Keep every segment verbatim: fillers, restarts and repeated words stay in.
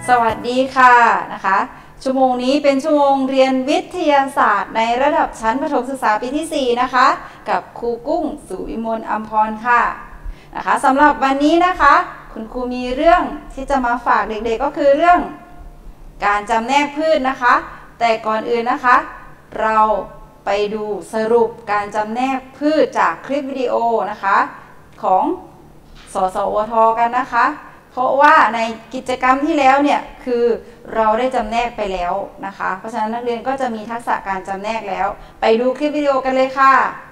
สวัสดีค่ะนะคะชั่วโมงนี้เป็นชั่วโมงเรียนวิทยาศาสตร์ในระดับชั้นประถมศึกษาปีที่สี่นะคะกับครูกุ้งสุวิมลอัมพรค่ะนะคะสำหรับวันนี้นะคะคุณครูมีเรื่องที่จะมาฝากเด็กๆก็คือเรื่องการจำแนกพืชนะคะแต่ก่อนอื่นนะคะเราไปดูสรุปการจำแนกพืชจากคลิปวิดีโอนะคะของสสวทกันนะคะเพราะว่าในกิจกรรมที่แล้วเนี่ยคือเราได้จำแนกไปแล้วนะคะเพราะฉะนั้นนักเรียนก็จะมีทักษะการจำแนกแล้วไปดูคลิปวิดีโอกันเลยค่ะ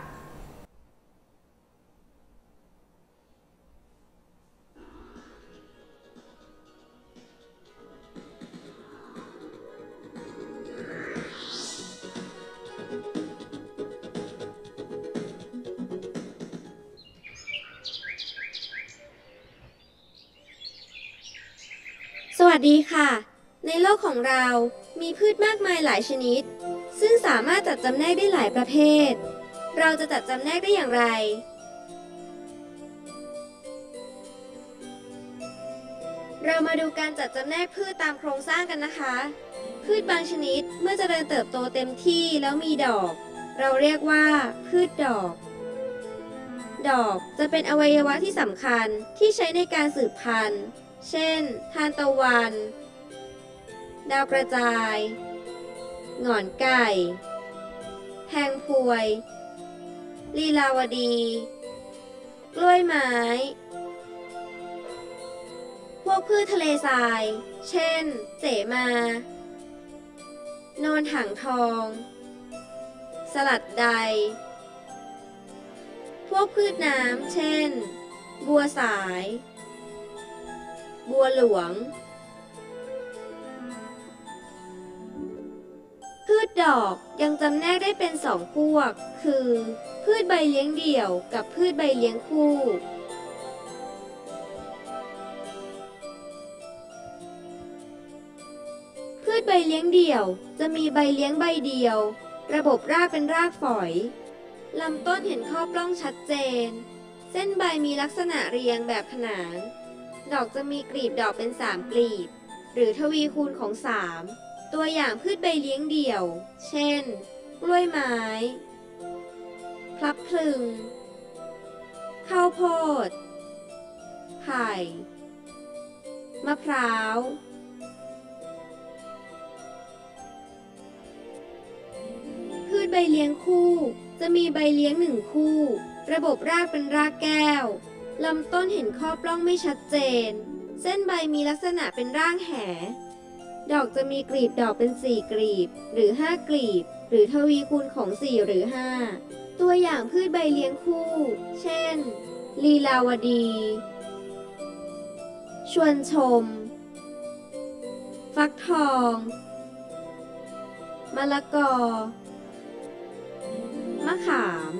สวัสดีค่ะในโลกของเรามีพืชมากมายหลายชนิดซึ่งสามารถจัดจำแนกได้หลายประเภทเราจะจัดจำแนกได้อย่างไรเรามาดูการจัดจำแนกพืชตามโครงสร้างกันนะคะพืชบางชนิดเมื่อเจริญเติบโตเต็มที่แล้วมีดอกเราเรียกว่าพืชดอกดอกจะเป็นอวัยวะที่สำคัญที่ใช้ในการสืบพันธุ์เช่นทานตะวันดาวกระจายหงอนไก่แทงพวยลีลาวดีกล้วยไม้พวกพืชทะเลทรายเช่นเสมาโนนหางทองสลัดใดพวกพืชน้ำเช่นบัวสายบัวหลวงพืชดอกยังจำแนกได้เป็นสองพวกคือพืชใบเลี้ยงเดี่ยวกับพืชใบเลี้ยงคู่พืชใบเลี้ยงเดี่ยวจะมีใบเลี้ยงใบเดียวระบบรากเป็นรากฝอยลำต้นเห็นข้อปล้องชัดเจนเส้นใบมีลักษณะเรียงแบบขนานดอกจะมีกลีบดอกเป็นสามกลีบหรือทวีคูณของสามตัวอย่างพืชใบเลี้ยงเดี่ยวเช่นกล้วยไม้พลับพลึงข้าวโพดไผ่มะพร้าวพืชใบเลี้ยงคู่จะมีใบเลี้ยงหนึ่งคู่ระบบรากเป็นรากแก้วลำต้นเห็นข้อปล้องไม่ชัดเจนเส้นใบมีลักษณะเป็นร่างแหดอกจะมีกลีบดอกเป็นสี่กลีบหรือห้ากลีบหรือทวีคูณของสี่หรือห้าตัวอย่างพืชใบเลี้ยงคู่เช่นลีลาวดีชวนชมฟักทองมะละกอมะขาม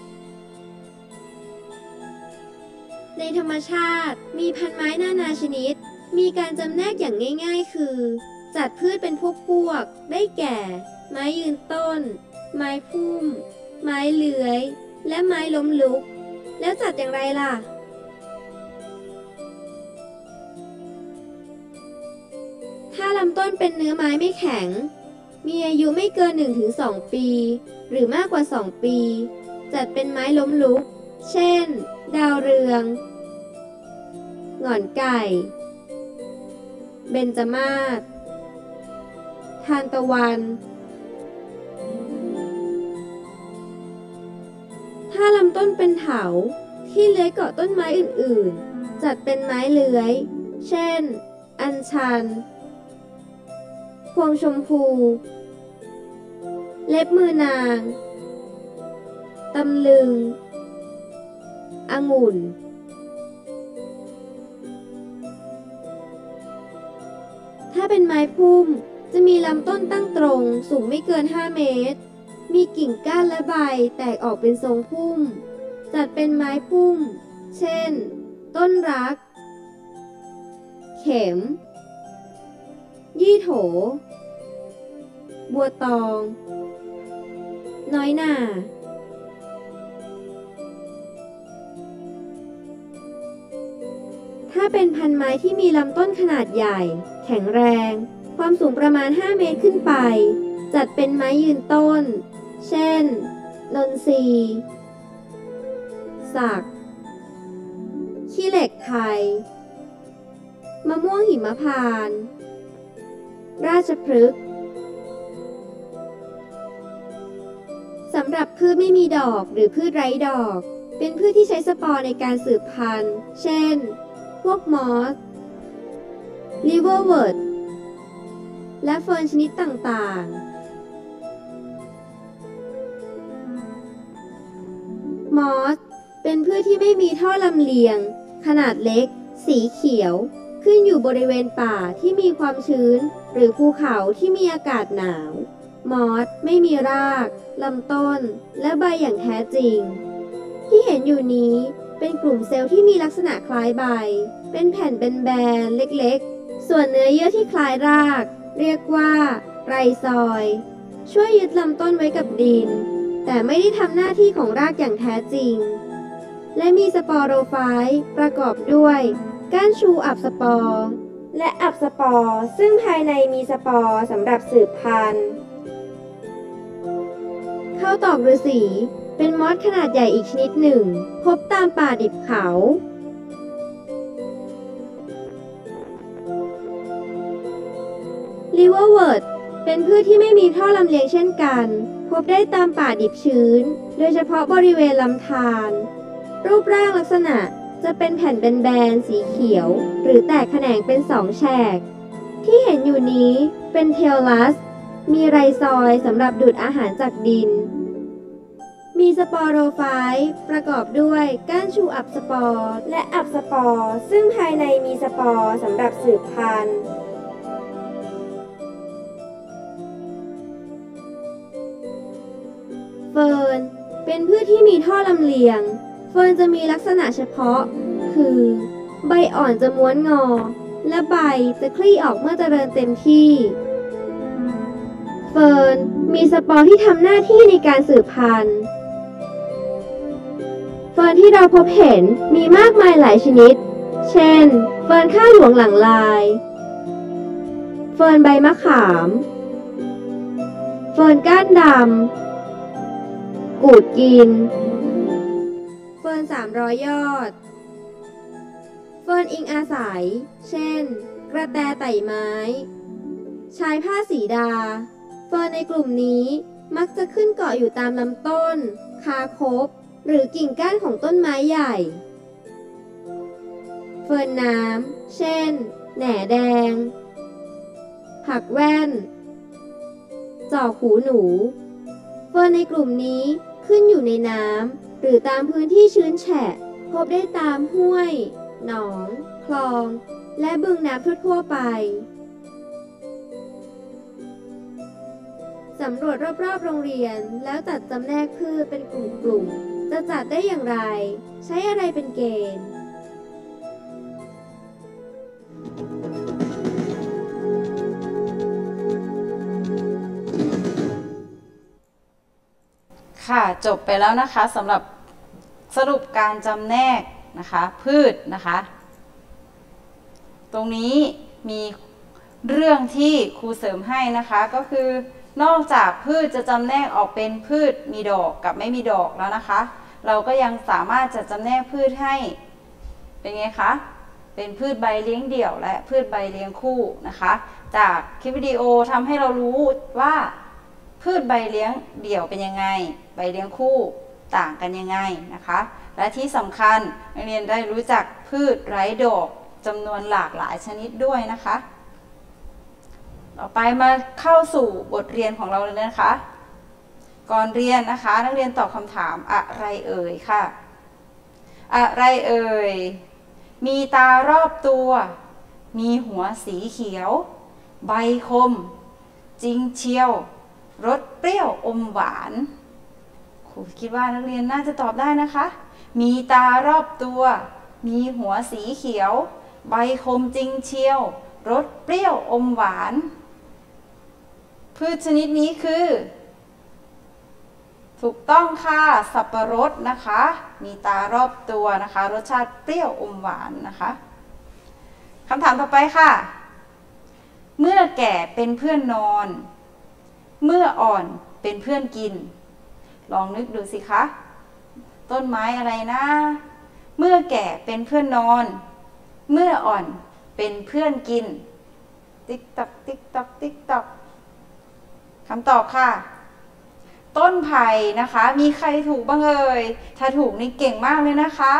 ในธรรมชาติมีพันไม้นานาชนิดมีการจำแนกอย่างง่ายๆคือจัดพืชเป็นพวกๆได้แก่ไม้ยืนต้นไม้พุ่มไม้เลื้อยและไม้ล้มลุกแล้วจัดอย่างไรล่ะถ้าลำต้นเป็นเนื้อไม้ไม่แข็งมีอายุไม่เกิน หนึ่งถึงสอง ปีหรือมากกว่าสองปีจัดเป็นไม้ล้มลุกเช่นดาวเรืองหงอนไก่เบญจมาศทานตะวันถ้าลำต้นเป็นเถาที่เลื้อยเกาะต้นไม้อื่นๆจัดเป็นไม้เลื้อยเช่นอัญชันพวงชมพูเล็บมือนางตำลึงองุ่นถ้าเป็นไม้พุ่มจะมีลำต้นตั้งตรงสูงไม่เกินห้าเมตรมีกิ่งก้านและใบแตกออกเป็นทรงพุ่มจัดเป็นไม้พุ่มเช่นต้นรักเข็มยี่โถบัวตองน้อยหน่า ตถ้าเป็นพันไม้ที่มีลำต้นขนาดใหญ่ แข็งแรง ความสูงประมาณห้าเมตรขึ้นไป จัดเป็นไม้ยืนต้น เช่น นนทรีสัก ขี้เหล็กไทย มะม่วงหิมพานต์ ราชพฤกษ์สำหรับพืชไม่มีดอกหรือพืชไร้ดอก เป็นพืชที่ใช้สปอร์ในการสืบพันธุ์ เช่น พวกมอส ลิเวอร์เวิร์ด และเฟิร์นชนิดต่างๆ มอส เป็นพืชที่ไม่มีท่อลำเลียง ขนาดเล็ก สีเขียว ขึ้นอยู่บริเวณป่าที่มีความชื้น หรือภูเขาที่มีอากาศหนาว มอสไม่มีราก ลำต้น และใบอย่างแท้จริง ที่เห็นอยู่นี้เป็นกลุ่มเซลล์ที่มีลักษณะคล้ายใบ เป็นแผ่นเป็นแบนเล็กๆ ส่วนเนื้อเยื่อที่คล้ายราก เรียกว่าไรซอยด์ช่วยยึดลำต้นไว้กับดิน แต่ไม่ได้ทำหน้าที่ของรากอย่างแท้จริง และมีสปอโรไฟต์ประกอบด้วยก้านชูอับสปอร์และอับสปอร์ซึ่งภายในมีสปอร์สำหรับสืบพันธุ์ข้าวตอกฤาษีเป็นมอสขนาดใหญ่อีกชนิดหนึ่ง พบตามป่าดิบเขาลิเวอร์เวิร์ดเป็นพืชที่ไม่มีท่อลำเลียงเช่นกัน พบได้ตามป่าดิบชื้น โดยเฉพาะบริเวณลำธารรูปร่างลักษณะจะเป็นแผ่นแบนๆสีเขียว หรือแตกแขนงเป็นสองแฉกที่เห็นอยู่นี้เป็นเทลลัสมีไรซอยด์สำหรับดูดอาหารจากดินมีสปอโรไฟต์ประกอบด้วยก้านชูอับสปอร์และอับสปอร์ซึ่งภายในมีสปอร์สำหรับสืบพันธุ์เฟิร์นเป็นพืชที่มีท่อลำเลียงเฟิร์นจะมีลักษณะเฉพาะคือใบอ่อนจะม้วนงอและใบจะคลี่ออกเมื่อเจริญเต็มที่เฟิร์นมีสปอร์ที่ทำหน้าที่ในการสืบพันธุ์เฟิร์นที่เราพบเห็นมีมากมายหลายชนิดเช่นเฟิร์นข้าวหลวงหลังลายเฟิร์นใบมะขามเฟิร์นก้านดำกูดกินเฟิร์นสามร้อยยอดเฟิร์นอิงอาศัยเช่นกระแตไต่ไม้ชายผ้าสีดาเฟิร์นในกลุ่มนี้มักจะขึ้นเกาะอยู่ตามลำต้นคาคบหรือกิ่งก้านของต้นไม้ใหญ่เฟิร์นน้ำเช่นแหน่แดงผักแว่นจอกหูหนูเฟิร์นในกลุ่มนี้ขึ้นอยู่ในน้ำหรือตามพื้นที่ชื้นแฉะพบได้ตามห้วยหนองคลองและบึงน้ำทั่วๆไปสำรวจรอบๆโรงเรียนแล้วจัดจำแนกพืชเป็นกลุ่มๆจะจัดได้อย่างไรใช้อะไรเป็นเกณฑ์ค่ะจบไปแล้วนะคะสำหรับสรุปการจำแนกนะคะพืชนะคะตรงนี้มีเรื่องที่ครูเสริมให้นะคะก็คือนอกจากพืชจะจำแนกออกเป็นพืชมีดอกกับไม่มีดอกแล้วนะคะเราก็ยังสามารถจะจำแนกพืชให้เป็นไงคะเป็นพืชใบเลี้ยงเดี่ยวและพืชใบเลี้ยงคู่นะคะจากคลิปวิดีโอทำให้เรารู้ว่าพืชใบเลี้ยงเดี่ยวเป็นยังไงใบเลี้ยงคู่ต่างกันยังไงนะคะและที่สำคัญนักเรียนได้รู้จักพืชไร้ดอกจำนวนหลากหลายชนิดด้วยนะคะต่อไปมาเข้าสู่บทเรียนของเราเลยนะคะก่อนเรียนนะคะนักเรียนตอบคำถามอะไรเอ่ยค่ะอะไรเอ่ยมีตารอบตัวมีหัวสีเขียวใบคมจริงเชียวรสเปรี้ยวอมหวานครูคิดว่านักเรียนน่าจะตอบได้นะคะมีตารอบตัวมีหัวสีเขียวใบคมจริงเชียวรสเปรี้ยวอมหวานพืชชนิดนี้คือถูกต้องค่ะสับปะรดนะคะมีตารอบตัวนะคะรสชาติเปรี้ยวอมหวานนะคะคำถามต่อไปค่ะเมื่อแก่เป็นเพื่อนนอนเมื่ออ่อนเป็นเพื่อนกินลองนึกดูสิคะต้นไม้อะไรนะเมื่อแก่เป็นเพื่อนนอนเมื่ออ่อนเป็นเพื่อนกินติ๊กตักติ๊กตักติ๊กตักคำตอบค่ะต้นไผ่นะคะมีใครถูกบ้างเอ่ยถ้าถูกนี่เก่งมากเลยนะคะ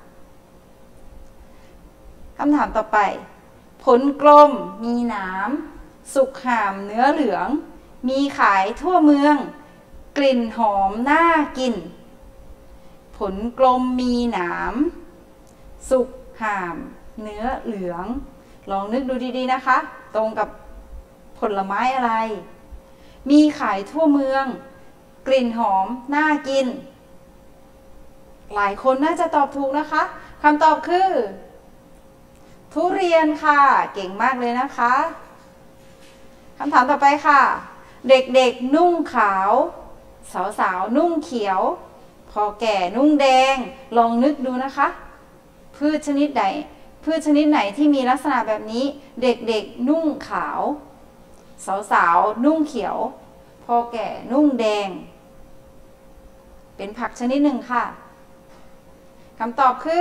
คำถามต่อไปผลกลมมีหนามสุกห่ามเนื้อเหลืองมีขายทั่วเมืองกลิ่นหอมน่ากินผลกลมมีหนามสุกห่ามเนื้อเหลืองลองนึกดูดีๆนะคะตรงกับผลไม้อะไรมีขายทั่วเมืองกลิ่นหอมน่ากินหลายคนน่าจะตอบถูกนะคะคำตอบคือทุเรียนค่ะเก่งมากเลยนะคะคำถามต่อไปค่ะเด็กๆนุ่งขาวสาวๆนุ่งเขียวพอแก่นุ่งแดงลองนึกดูนะคะพืชชนิดใดพืชชนิดไหนที่มีลักษณะแบบนี้เด็กๆนุ่งขาวสาวๆนุ่งเขียวพอแก่นุ่งแดงเป็นผักชนิดหนึ่งค่ะคำตอบคือ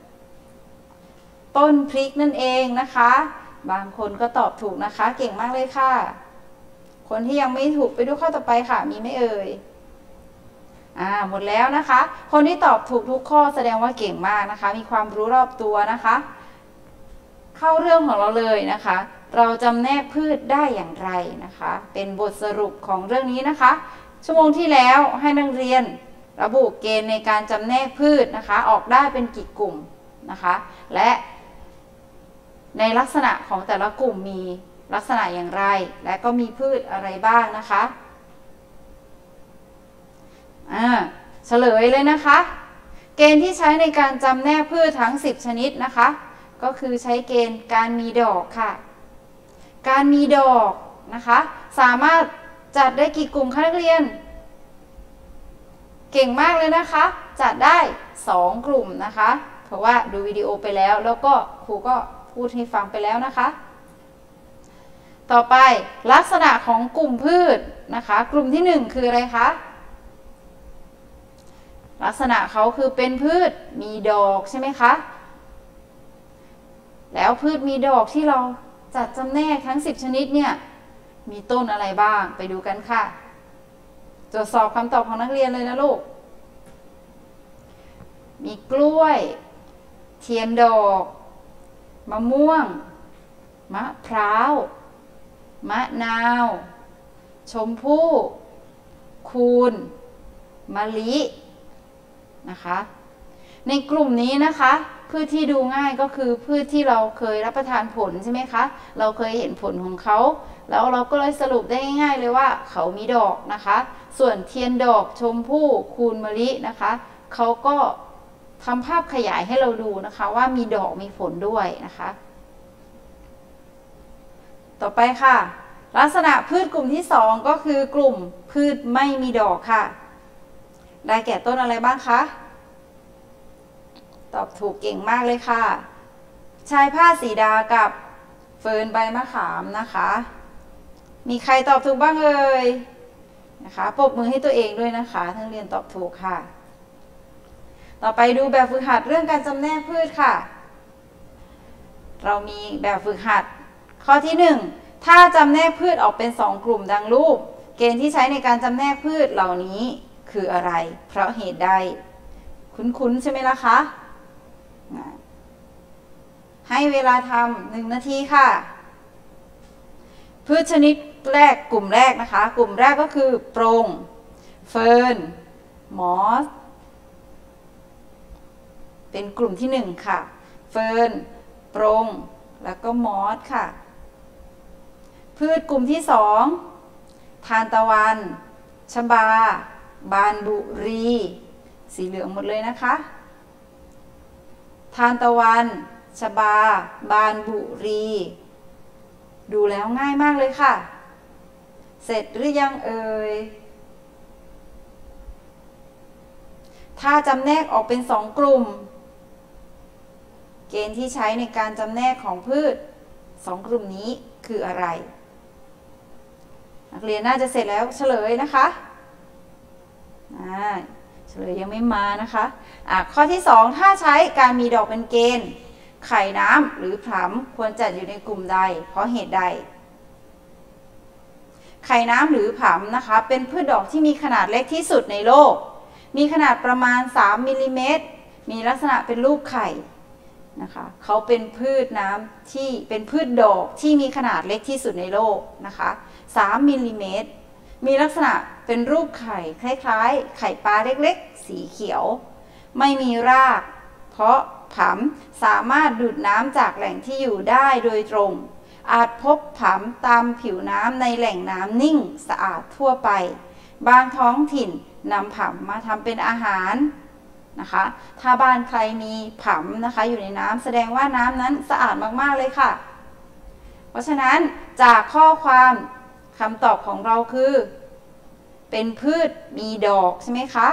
ต้นพริกนั่นเองนะคะบางคนก็ตอบถูกนะคะเก่งมากเลยค่ะคนที่ยังไม่ถูกไปดูข้อต่อไปค่ะมีไหมเอ่ยอ่าหมดแล้วนะคะคนที่ตอบถูกทุกข้อแสดงว่าเก่งมากนะคะมีความรู้รอบตัวนะคะเข้าเรื่องของเราเลยนะคะเราจำแนกพืชได้อย่างไรนะคะเป็นบทสรุปของเรื่องนี้นะคะชั่วโมงที่แล้วให้นักเรียนระบุเกณฑ์ในการจำแนกพืชนะคะออกได้เป็นกี่กลุ่มนะคะและในลักษณะของแต่ละกลุ่มมีลักษณะอย่างไรและก็มีพืชอะไรบ้างนะคะอ่าเฉลยเลยนะคะเกณฑ์ที่ใช้ในการจำแนกพืชทั้งสิบชนิดนะคะก็คือใช้เกณฑ์การมีดอกค่ะการมีดอกนะคะสามารถจัดได้กี่กลุ่มคะนักเรียนเก่งมากเลยนะคะจัดได้สองกลุ่มนะคะเพราะว่าดูวิดีโอไปแล้วแล้วก็ครูก็พูดให้ฟังไปแล้วนะคะต่อไปลักษณะของกลุ่มพืชนะคะกลุ่มที่หนึ่งคืออะไรคะลักษณะเขาคือเป็นพืชมีดอกใช่ไหมคะแล้วพืชมีดอกที่เราจัดจำแนกทั้งสิบชนิดเนี่ยมีต้นอะไรบ้างไปดูกันค่ะตรวจสอบคำตอบของนักเรียนเลยนะลูกมีกล้วยเทียนดอกมะม่วงมะพร้าวมะนาวชมพู่คูนมะลินะคะในกลุ่มนี้นะคะพืชที่ดูง่ายก็คือพืชที่เราเคยรับประทานผลใช่ไหมคะเราเคยเห็นผลของเขาแล้วเราก็เลยสรุปได้ง่ายๆเลยว่าเขามีดอกนะคะส่วนเทียนดอกชมพู่คูนมะลินะคะเขาก็ทำภาพขยายให้เราดูนะคะว่ามีดอกมีผลด้วยนะคะต่อไปค่ะลักษณะพืชกลุ่มที่สองก็คือกลุ่มพืชไม่มีดอกค่ะได้แก่ต้นอะไรบ้างคะตอบถูกเก่งมากเลยค่ะชายผ้าสีดากับเฟิร์นใบมะขามนะคะมีใครตอบถูกบ้างเอ่ยนะคะปรบมือให้ตัวเองด้วยนะคะทั้งเรียนตอบถูกค่ะต่อไปดูแบบฝึกหัดเรื่องการจำแนกพืชค่ะเรามีแบบฝึกหัดข้อที่หนึ่งถ้าจำแนกพืชออกเป็นสองกลุ่มดังรูปเกณฑ์ที่ใช้ในการจำแนกพืชเหล่านี้คืออะไรเพราะเหตุใดคุ้นๆใช่ไหมล่ะคะให้เวลาทำหนึ่งนาทีค่ะพืชชนิดแรกกลุ่มแรกนะคะกลุ่มแรกก็คือโปร่งเฟิร์นมอสเป็นกลุ่มที่หนึ่งค่ะเฟิร์นโปร่งแล้วก็มอสค่ะพืชกลุ่มที่สองทานตะวันชบาบานบุรีสีเหลืองหมดเลยนะคะทานตะวันชบาบานบุรีดูแล้วง่ายมากเลยค่ะเสร็จหรือยังเอ่ยถ้าจำแนกออกเป็นสองกลุ่มเกณฑ์ที่ใช้ในการจำแนกของพืชสองกลุ่มนี้คืออะไรนักเรียนน่าจะเสร็จแล้วเฉลยนะคะอ่าเฉลยยังไม่มานะคะอ่ะข้อที่สองถ้าใช้การมีดอกเป็นเกณฑ์ไข่น้ำหรือผำควรจัดอยู่ในกลุ่มใดเพราะเหตุใดไข่น้ำหรือผำนะคะเป็นพืชดอกที่มีขนาดเล็กที่สุดในโลกมีขนาดประมาณสามมิลลิเมตรมีลักษณะเป็นรูปไข่นะคะเขาเป็นพืชน้ำที่เป็นพืชดอกที่มีขนาดเล็กที่สุดในโลกนะคะสามมิลลิเมตรมีลักษณะเป็นรูปไข่คล้ายๆไข่ปลาเล็กๆสีเขียวไม่มีรากเพราะผำสามารถดูดน้ำจากแหล่งที่อยู่ได้โดยตรงอาจพบผำตามผิวน้ำในแหล่งน้ำนิ่งสะอาดทั่วไปบางท้องถิ่นนำผำมาทำเป็นอาหารนะคะถ้าบ้านใครมีผำนะคะอยู่ในน้ำแสดงว่าน้ำนั้นสะอาดมากๆเลยค่ะเพราะฉะนั้นจากข้อความคำตอบของเราคือเป็นพืชมีดอกใช่ไหมคะ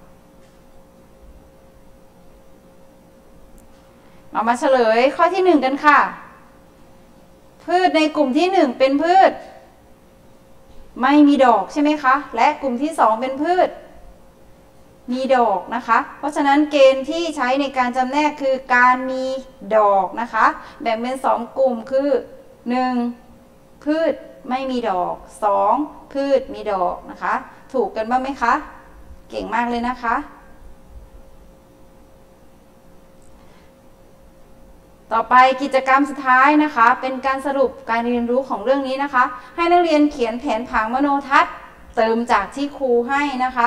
มามาเฉลยข้อที่หนึ่งกันค่ะพืชในกลุ่มที่หนึ่งเป็นพืชไม่มีดอกใช่ไหมคะและกลุ่มที่สองเป็นพืชมีดอกนะคะเพราะฉะนั้นเกณฑ์ที่ใช้ในการจำแนกคือการมีดอกนะคะแบ่งเป็นสองกลุ่มคือหนึ่งพืชไม่มีดอกสองพืชมีดอกนะคะถูกกันบ้างไหมคะเก่งมากเลยนะคะต่อไปกิจกรรมสุดท้ายนะคะเป็นการสรุปการเรียนรู้ของเรื่องนี้นะคะให้นักเรียนเขียนแผนผังมโนทัศน์เติมจากที่ครูให้นะคะ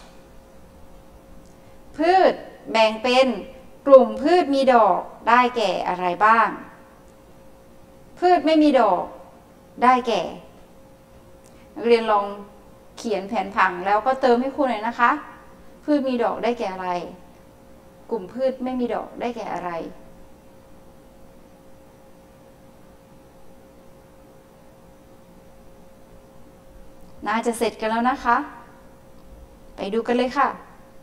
พืชแบ่งเป็นกลุ่มพืชมีดอกได้แก่อะไรบ้างพืชไม่มีดอกได้แก่นักเรียนลองเขียนแผนผังแล้วก็เติมให้ครูหน่อยนะคะพืชมีดอกได้แก่อะไรกลุ่มพืชไม่มีดอกได้แก่อะไรน่าจะเสร็จกันแล้วนะคะไปดูกันเลยค่ะ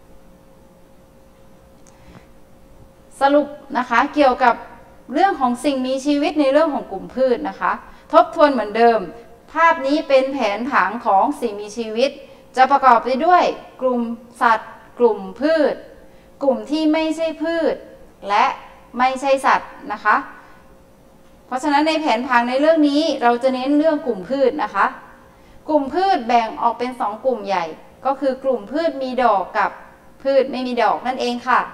สรุปนะคะเกี่ยวกับเรื่องของสิ่งมีชีวิตในเรื่องของกลุ่มพืชนะคะทบทวนเหมือนเดิมภาพนี้เป็นแผนผังของสิ่งมีชีวิตจะประกอบไปด้วยกลุ่มสัตว์กลุ่มพืชกลุ่มที่ไม่ใช่พืชและไม่ใช่สัตว์นะคะเพราะฉะนั้นในแผนผังในเรื่องนี้เราจะเน้นเรื่องกลุ่มพืชนะคะกลุ่มพืชแบ่งออกเป็นสองกลุ่มใหญ่ก็คือกลุ่มพืชมีดอกกับพืชไม่มีดอกนั่นเองค่ะ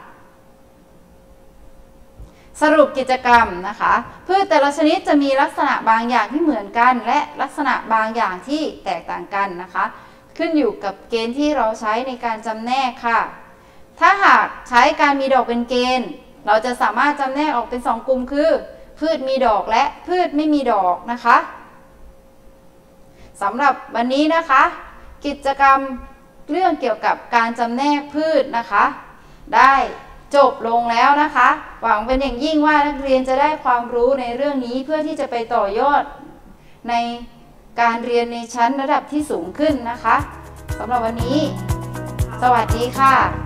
สรุปกิจกรรมนะคะพืชแต่ละชนิดจะมีลักษณะบางอย่างที่เหมือนกันและลักษณะบางอย่างที่แตกต่างกันนะคะขึ้นอยู่กับเกณฑ์ที่เราใช้ในการจำแนกค่ะถ้าหากใช้การมีดอกเป็นเกณฑ์เราจะสามารถจำแนกออกเป็นสองกลุ่มคือพืชมีดอกและพืชไม่มีดอกนะคะสำหรับวันนี้นะคะกิจกรรมเรื่องเกี่ยวกับการจำแนกพืชนะคะได้จบลงแล้วนะคะหวังเป็นอย่างยิ่งว่านักเรียนจะได้ความรู้ในเรื่องนี้เพื่อที่จะไปต่อยอดในการเรียนในชั้นระดับที่สูงขึ้นนะคะสำหรับวันนี้สวัสดีค่ะ